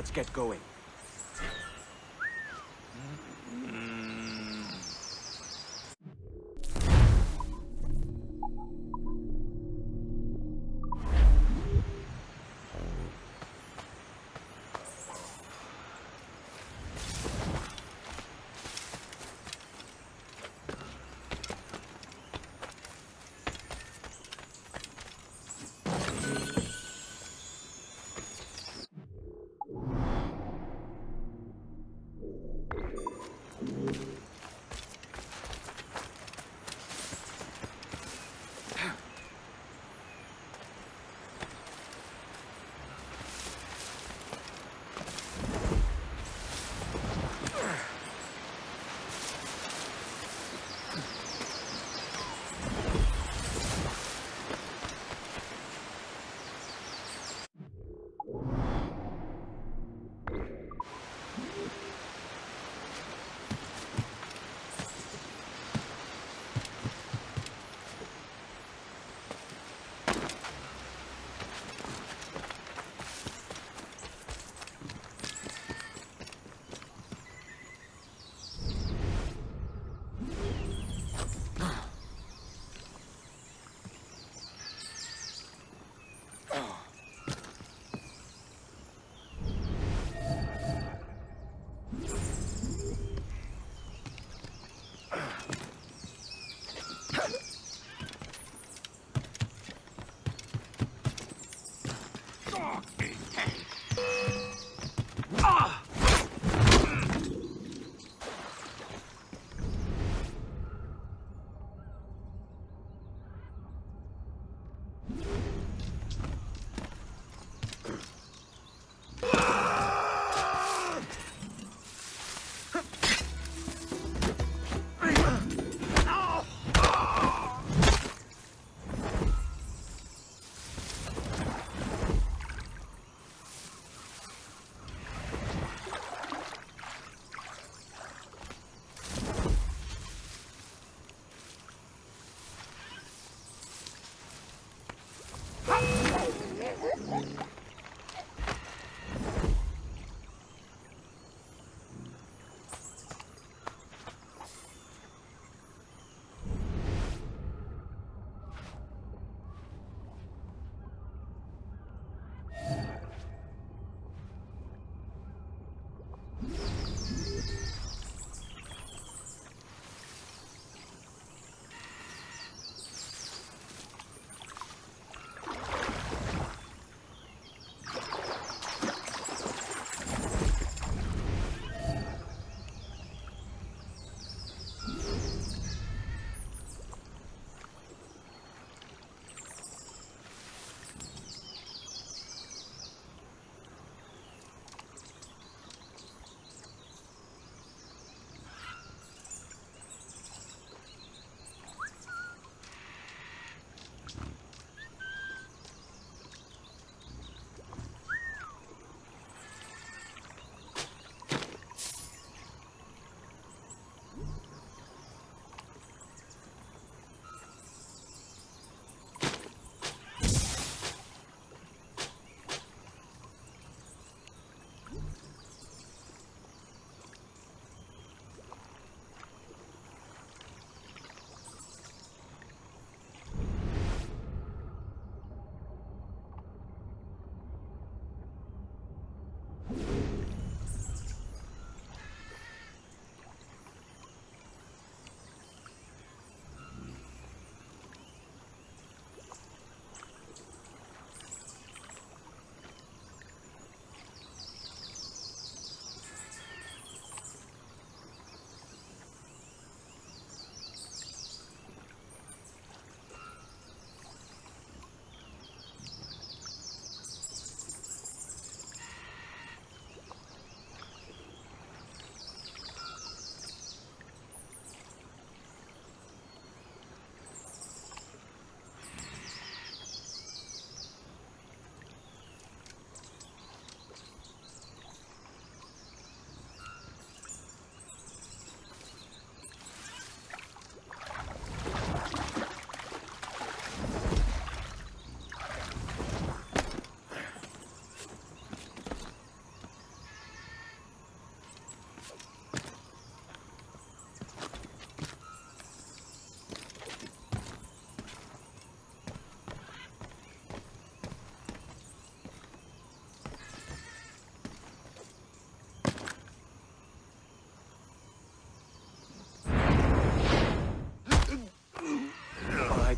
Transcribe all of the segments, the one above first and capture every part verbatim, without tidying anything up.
Let's get going.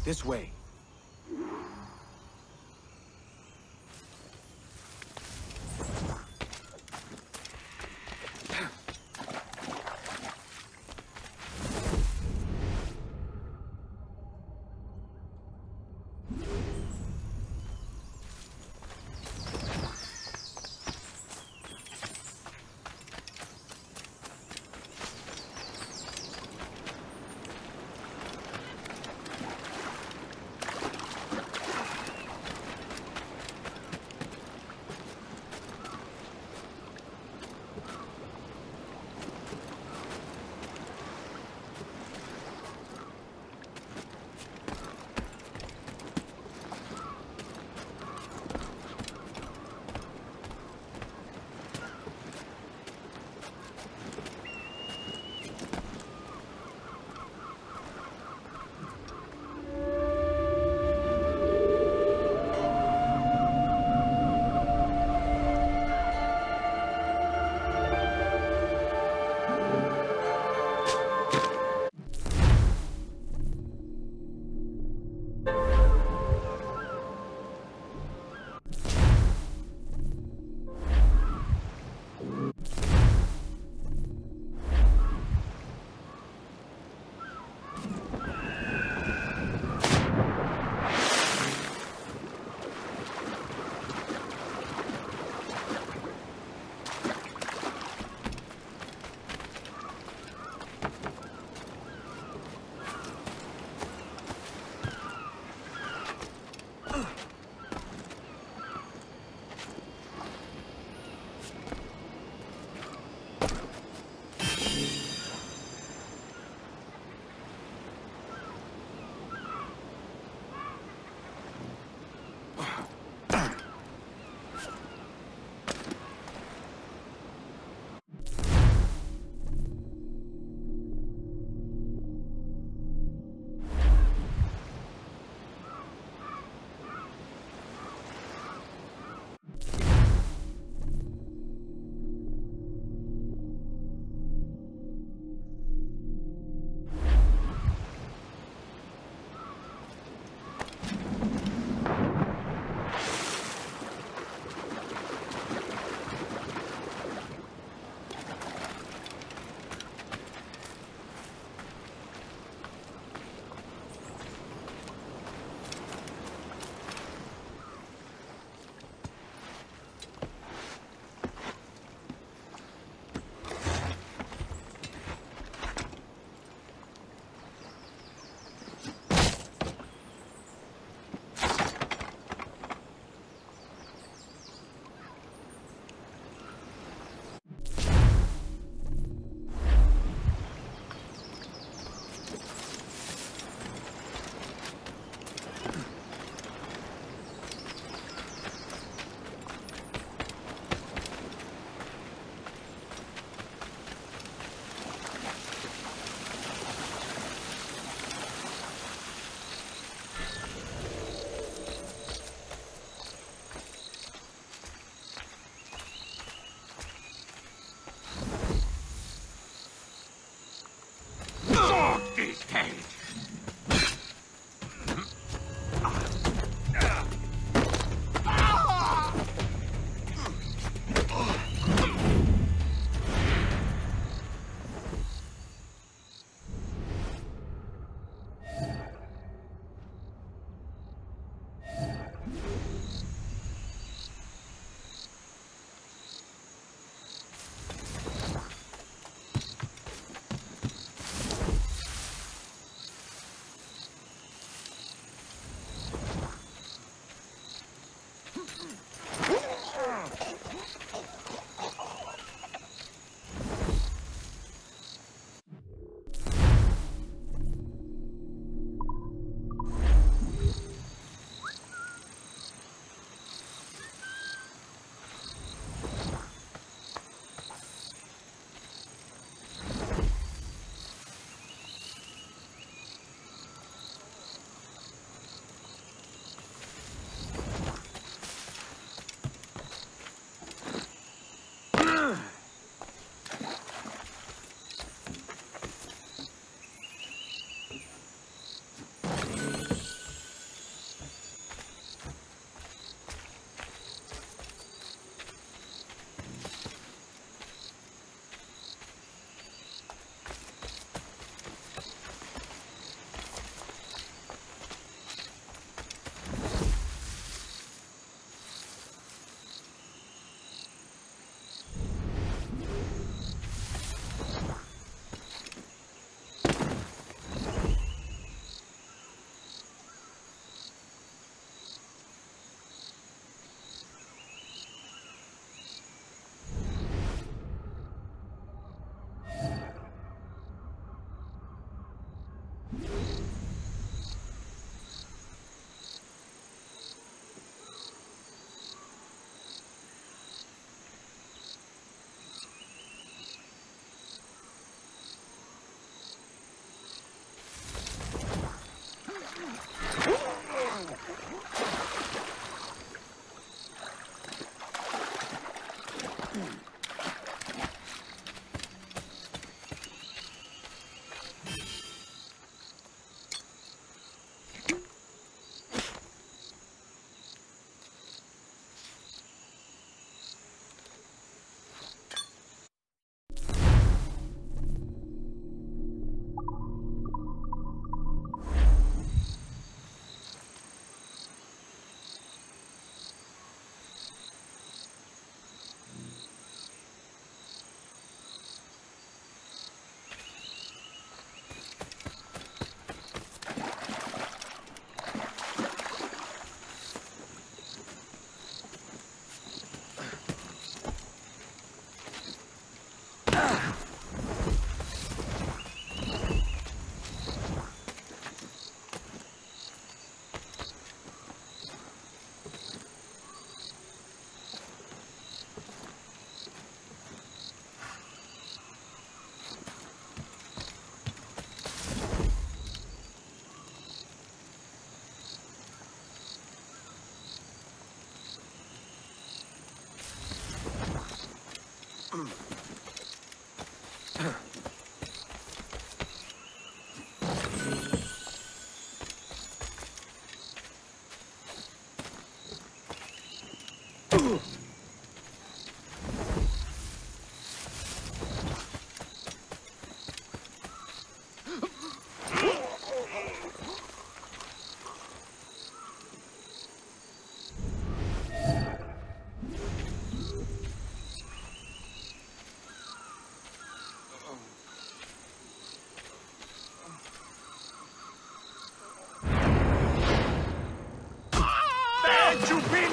This way.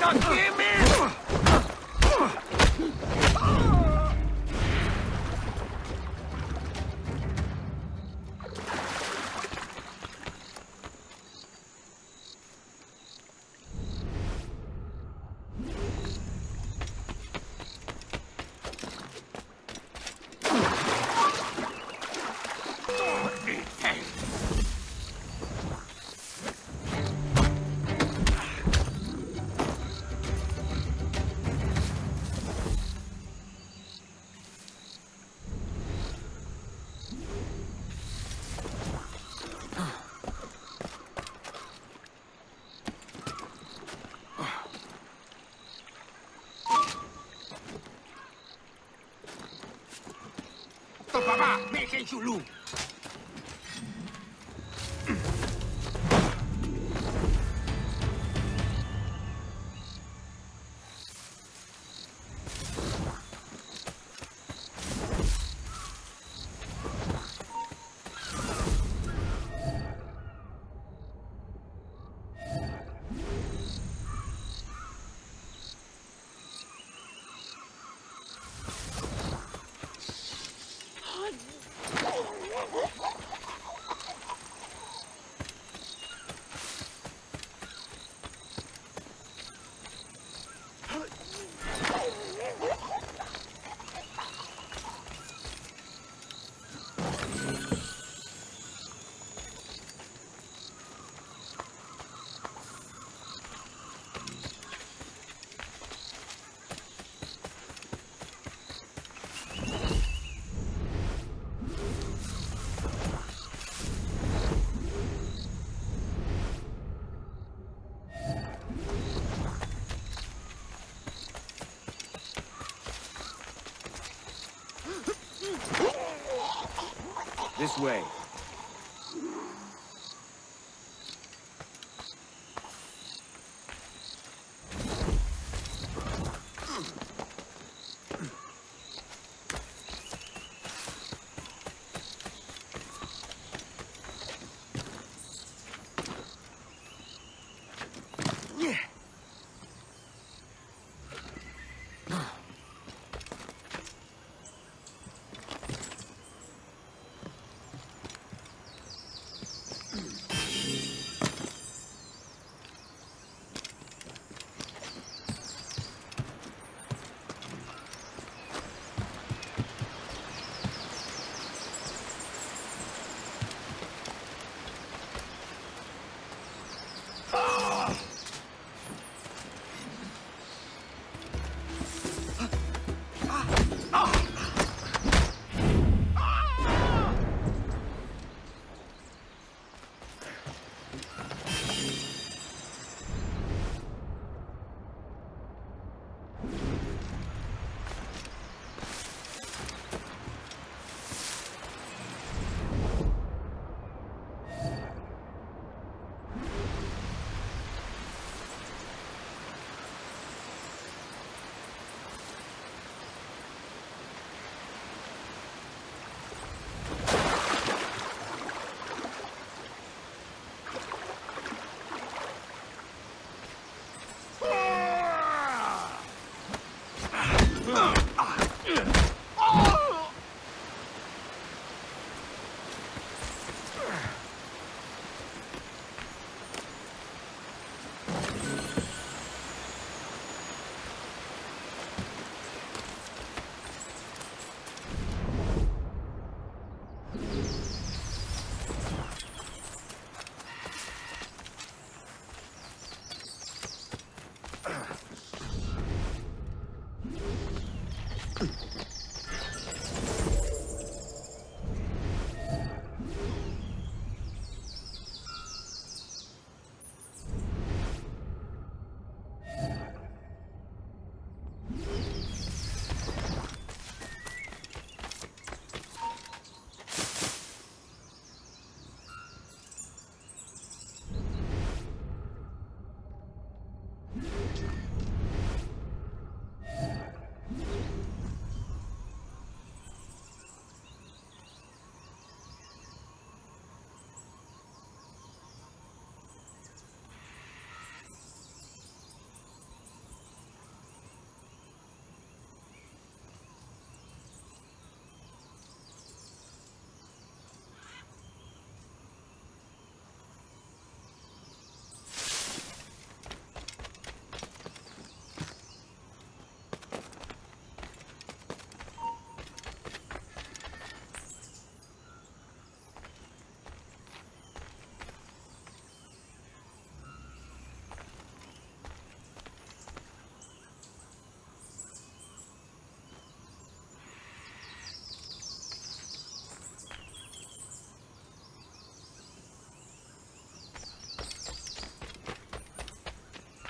Papa, make you look. This way.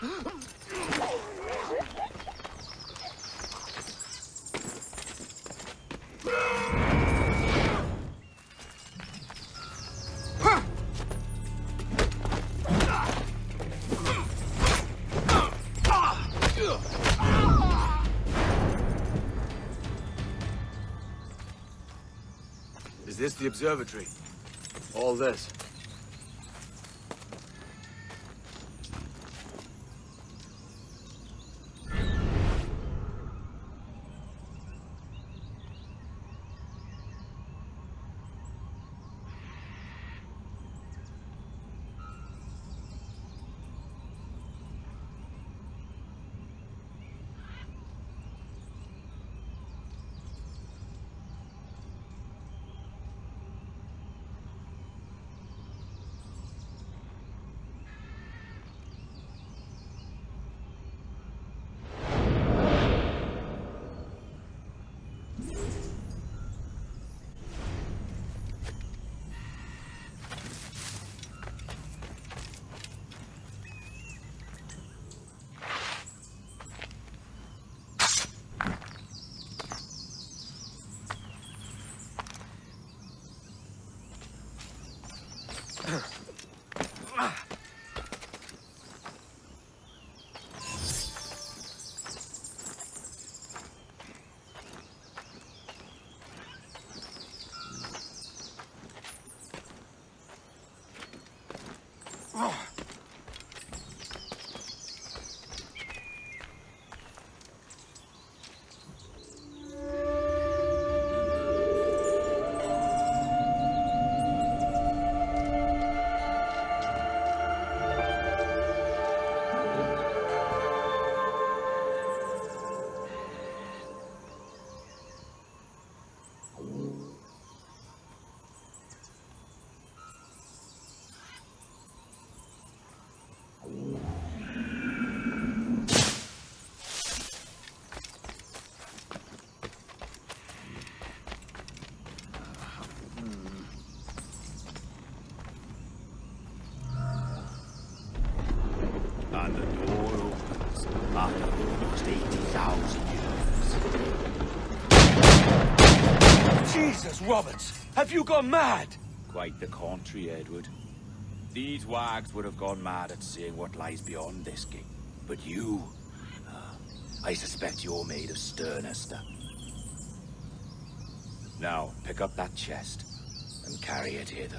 Is this the observatory? All this? And the door opens after almost eighty thousand years. Jesus, Roberts! Have you gone mad? Quite the contrary, Edward. These wags would have gone mad at seeing what lies beyond this gate. But you... Uh, I suspect you're made of sterner stuff. Now, pick up that chest and carry it hither.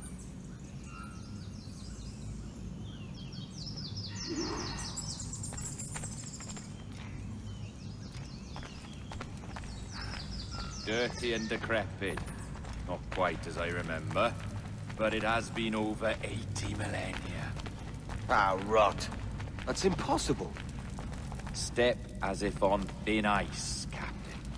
Dirty and decrepit. Not quite as I remember, but it has been over eighty millennia. Ah, rot. That's impossible. Step as if on thin ice, Captain.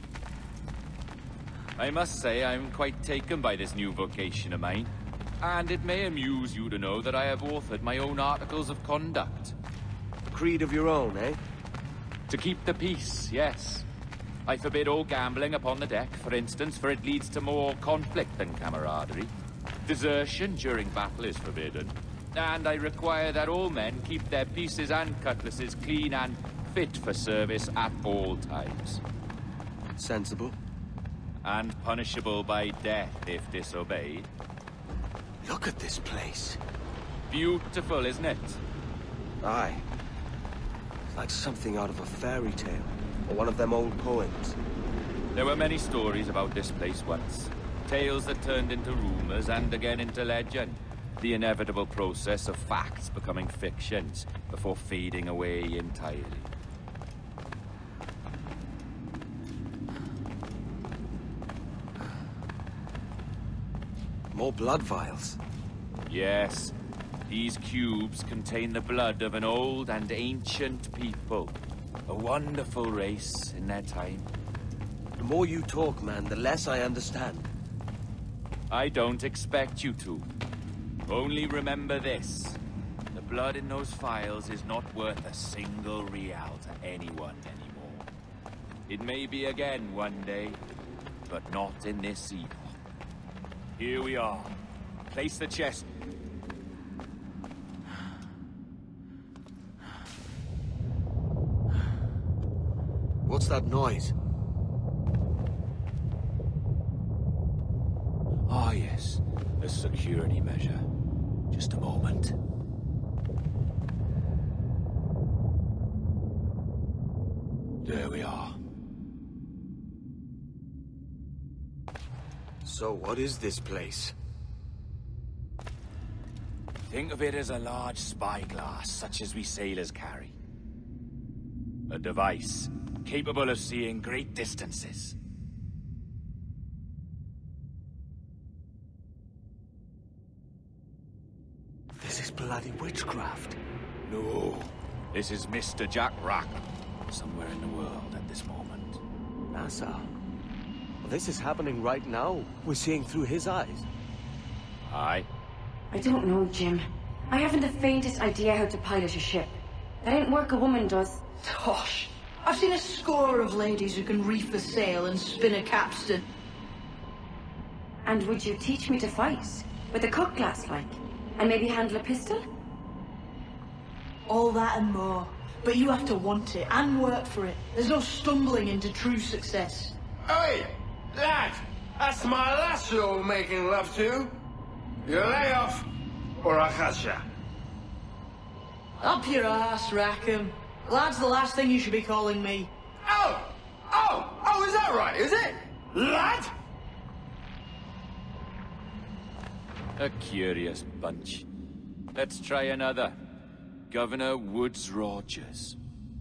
I must say I'm quite taken by this new vocation of mine, and it may amuse you to know that I have authored my own articles of conduct. A creed of your own, eh? To keep the peace, yes. I forbid all gambling upon the deck, for instance, for it leads to more conflict than camaraderie. Desertion during battle is forbidden. And I require that all men keep their pieces and cutlasses clean and fit for service at all times. Sensible. And punishable by death if disobeyed. Look at this place. Beautiful, isn't it? Aye. It's like something out of a fairy tale. Or one of them old poems. There were many stories about this place once. Tales that turned into rumors and again into legend. The inevitable process of facts becoming fictions before fading away entirely. More blood vials. Yes. These cubes contain the blood of an old and ancient people. A wonderful race in their time. The more you talk, man, the less I understand. I don't expect you to. Only remember this. The blood in those files is not worth a single real to anyone anymore. It may be again one day, but not in this epoch. Here we are. Place the chest. What's that noise? Ah, yes. A security measure. Just a moment. There we are. So what is this place? Think of it as a large spyglass, such as we sailors carry. A device capable of seeing great distances. This is bloody witchcraft. No, this is Mister Jack Rackham, somewhere in the world at this moment. Nassau. Well, this is happening right now. We're seeing through his eyes. Aye. I don't know, Jim. I haven't the faintest idea how to pilot a ship. That ain't work a woman does. Tosh. I've seen a score of ladies who can reef a sail and spin a capstan. And would you teach me to fight? With a cutlass, like? And maybe handle a pistol? All that and more. But you have to want it and work for it. There's no stumbling into true success. Hey, lad! That's my lass you're making love to. You lay off, or I'll catch ya. Up your ass, Rackham. Lad's the last thing you should be calling me. Oh! Oh! Oh, is that right, is it? Lad? A curious bunch. Let's try another. Governor Woodes Rogers.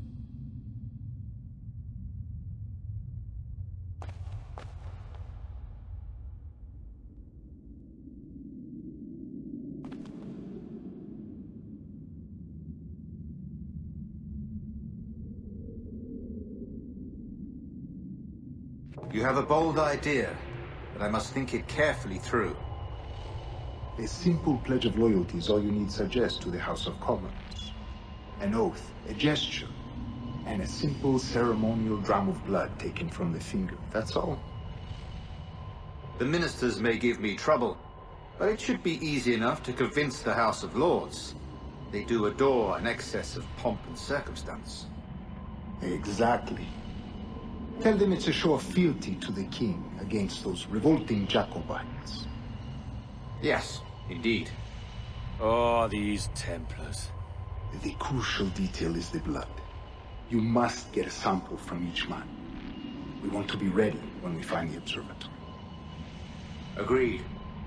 You have a bold idea, but I must think it carefully through. A simple pledge of loyalty is all you need suggest to the House of Commons. An oath, a gesture, and a simple ceremonial dram of blood taken from the finger. That's all. The ministers may give me trouble, but it should be easy enough to convince the House of Lords. They do adore an excess of pomp and circumstance. Exactly. Tell them it's a show of fealty to the king against those revolting Jacobites. Yes, indeed. Oh, these Templars. The crucial detail is the blood. You must get a sample from each man. We want to be ready when we find the observatory. Agreed.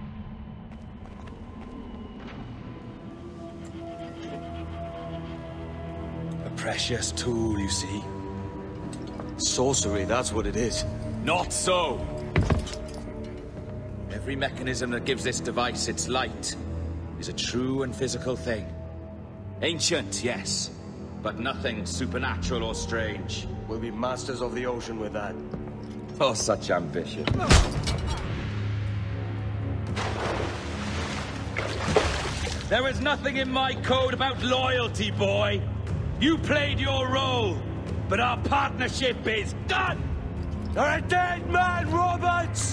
A precious tool, you see. Sorcery, that's what it is. Not so! Every mechanism that gives this device its light is a true and physical thing. Ancient, yes, but nothing supernatural or strange. We'll be masters of the ocean with that. Oh, such ambition. There is nothing in my code about loyalty, boy. You played your role, but our partnership is done! You're a dead man, Roberts!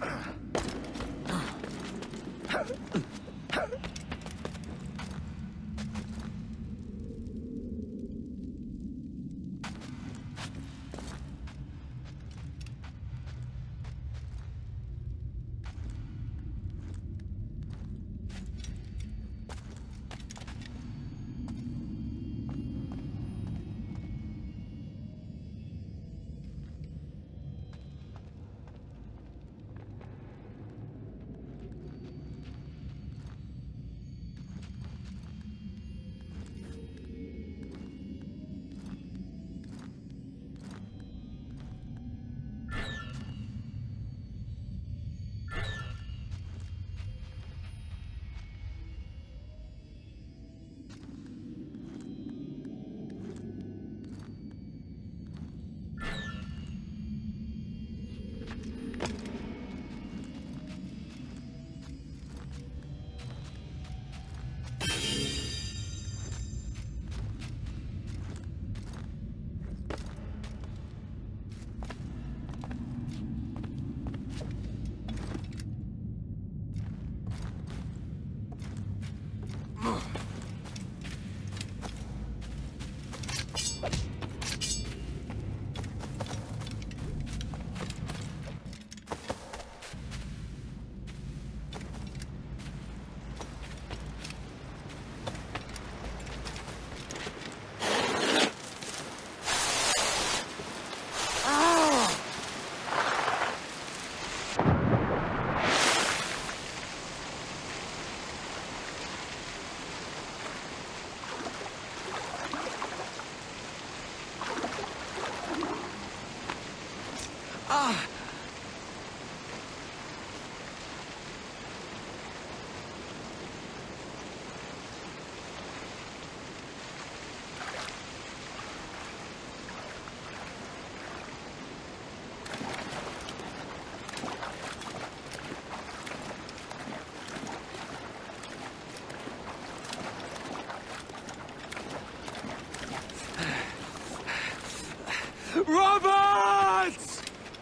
Roberts!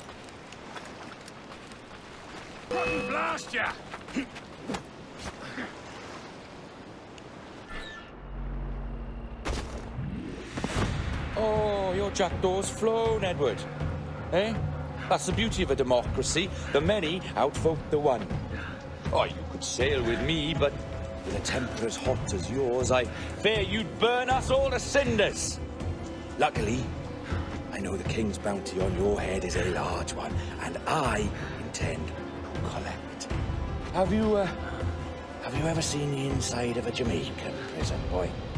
Blast ya! Oh, your jackdaw's flown, Edward. Eh? That's the beauty of a democracy. The many outvote the one. Oh, you could sail with me, but with a temper as hot as yours, I fear you'd burn us all to cinders. Luckily, I know the king's bounty on your head is a large one, and I intend to collect. Have you, uh, have you ever seen the inside of a Jamaican prison, boy?